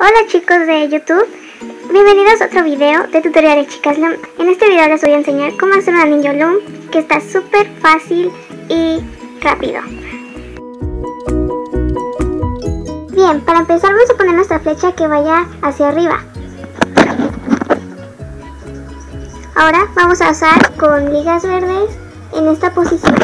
Hola chicos de YouTube, bienvenidos a otro video de tutoriales chicas Loom. En este video les voy a enseñar cómo hacer un anillo Loom que está súper fácil y rápido. Bien, para empezar vamos a poner nuestra flecha que vaya hacia arriba. Ahora vamos a usar con ligas verdes en esta posición.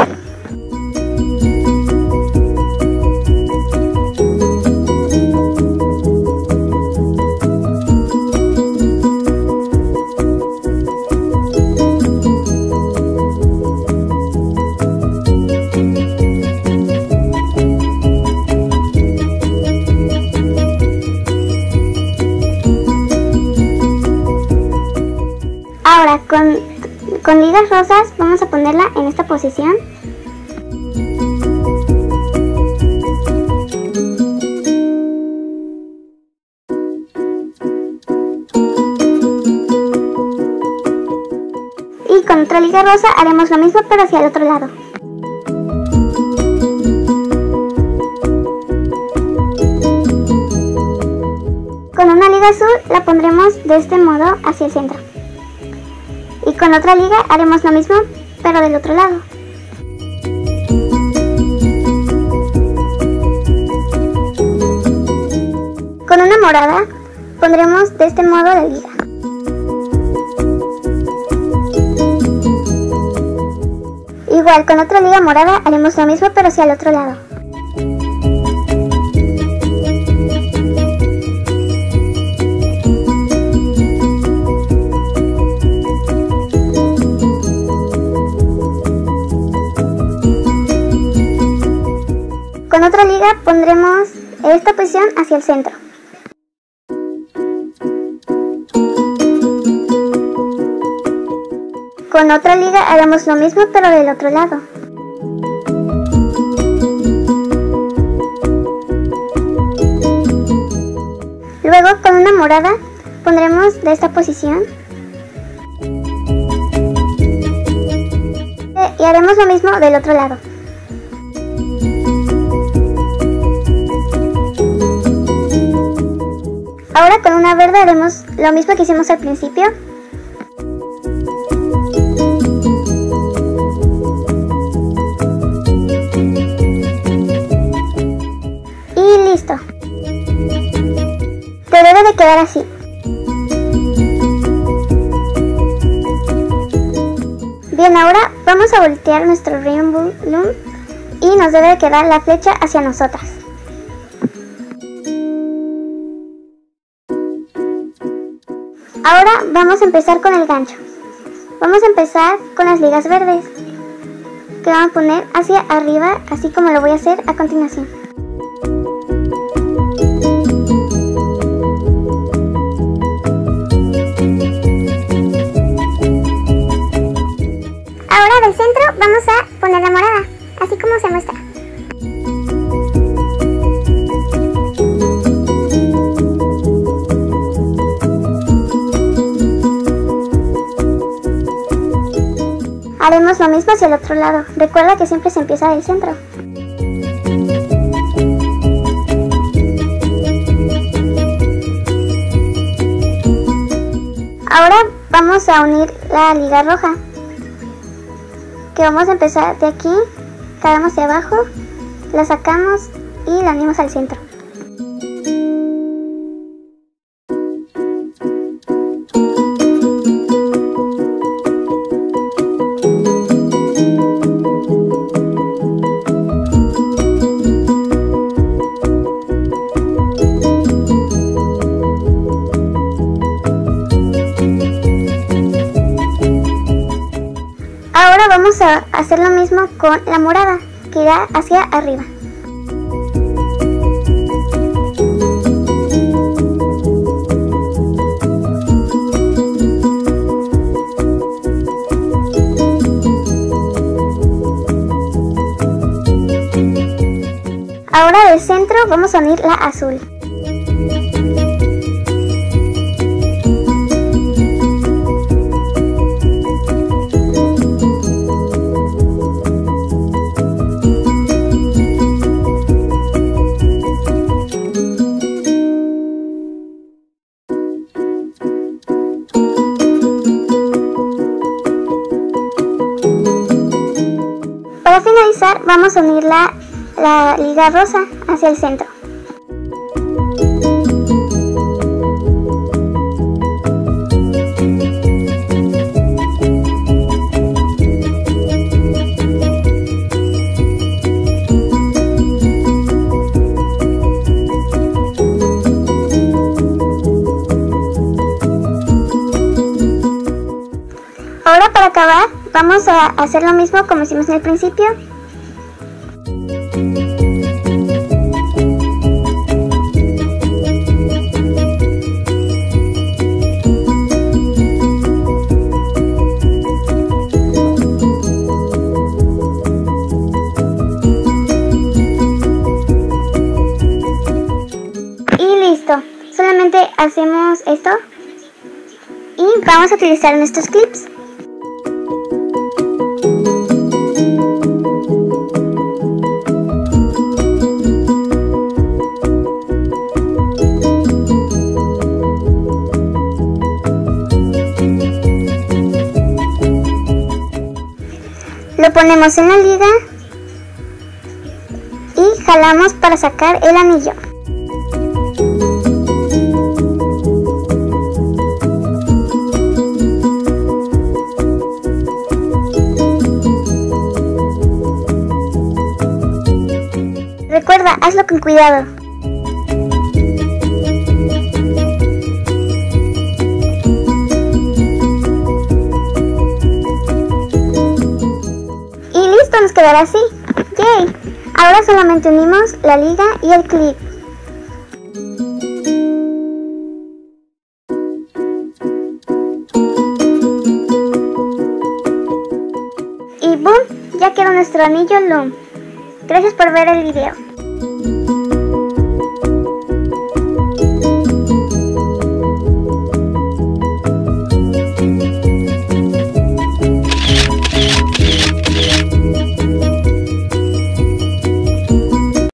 Ahora con ligas rosas vamos a ponerla en esta posición. Y con otra liga rosa haremos lo mismo pero hacia el otro lado. Con una liga azul la pondremos de este modo hacia el centro. Y con otra liga haremos lo mismo, pero del otro lado. Con una morada pondremos de este modo la liga. Igual con otra liga morada haremos lo mismo, pero hacia el otro lado. Con otra liga pondremos esta posición hacia el centro. Con otra liga haremos lo mismo pero del otro lado. Luego con una morada pondremos de esta posición. Y haremos lo mismo del otro lado. Ahora con una verde haremos lo mismo que hicimos al principio. Y listo. Te debe de quedar así. Bien, ahora vamos a voltear nuestro Rainbow Loom y nos debe de quedar la flecha hacia nosotras. Ahora vamos a empezar con el gancho. Vamos a empezar con las ligas verdes, que vamos a poner hacia arriba, así como lo voy a hacer a continuación. Ahora del centro vamos a poner la morada, así como se muestra. Haremos lo mismo hacia el otro lado. Recuerda que siempre se empieza del centro. Ahora vamos a unir la liga roja. Que vamos a empezar de aquí, cavamos hacia abajo, la sacamos y la unimos al centro. Ahora vamos a hacer lo mismo con la morada, que irá hacia arriba. Ahora del centro vamos a unir la azul. empezar vamos a unir la liga rosa hacia el centro. Ahora para acabar vamos a hacer lo mismo como hicimos en el principio. Y listo, solamente hacemos esto y vamos a utilizar nuestros clips. Lo ponemos en la liga y jalamos para sacar el anillo. Recuerda, hazlo con cuidado. Nos quedará así. ¡Yay! Ahora solamente unimos la liga y el clip. Y ¡boom! Ya quedó nuestro anillo Loom. Gracias por ver el video.